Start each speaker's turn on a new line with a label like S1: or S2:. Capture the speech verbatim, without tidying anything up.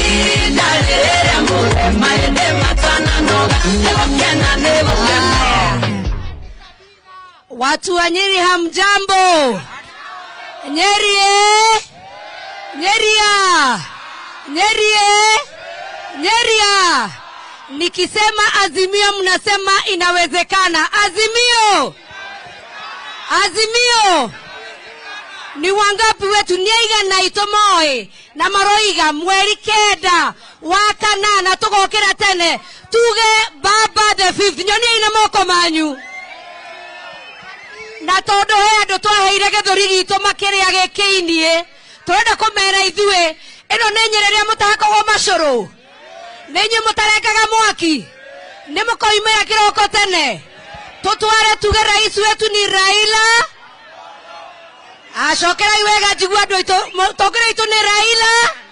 S1: Watu wa Nyeri hamjambo. Nyeri eh? Nyeria. Nyeri eh? Nyeria. Nikisema Azimio mnasema inawezekana. Azimio. Azimio. Ni wangapi wetu niaiga na itomoe na maroiga mweri kenda wakana na tugokera tene tuge baba the fifth nyoni ina moko manyu na todo he andu twaheire githuri gitu makiria gikiinie turenda kumera ithue ino ni nyereria mutahakagwo macuru ninyi mutarekaga mwaki ni mukoimira kiroko tene tutware tuge rais wetu ni Raila Ashokera iwega jigwa do ito tokera ito ni Raila